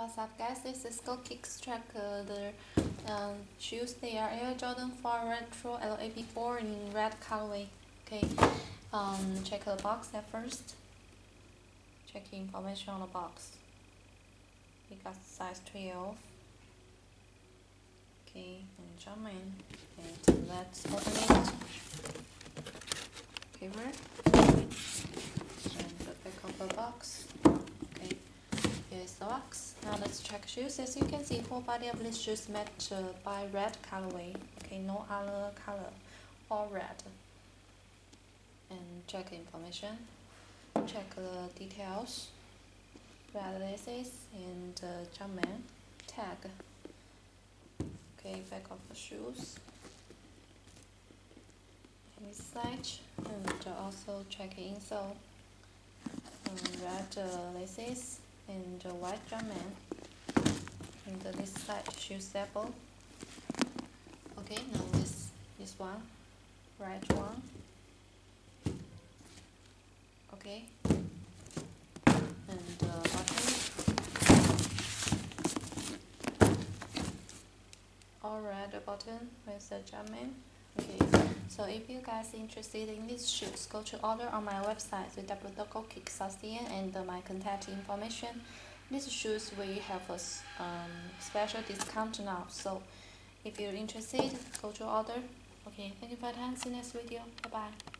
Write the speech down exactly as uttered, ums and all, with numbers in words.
What's up, guys? This is Go Kicks track. Uh, the um, shoes, they are Air Jordan four Retro L A P four in red colorway. Okay, um, check the box at first. Check the information on the box. We got size twelve. Okay, and jump in, and let's open it. Paper and the back of the box. Okay. Here's the box. Now let's check shoes. As you can see, whole body of this shoes matched uh, by red colorway. Okay, no other color, all red. And check information. Check the details. Red laces and uh, Jumpman tag. Okay, back of the shoes. Inside and also check insole. Um, red uh, laces and uh, white Jumpman, and uh, this side shoe sample. Okay, now this this one, right one. Okay, and uh, button, all red button with the Jumpman. Okay, so if you guys interested in these shoes, go to order on my website w w w dot go kicks dot c n and uh, my contact information. These shoes we have a um, special discount now, so if you're interested, go to order. Okay, thank you for your time. See you next video. Bye bye.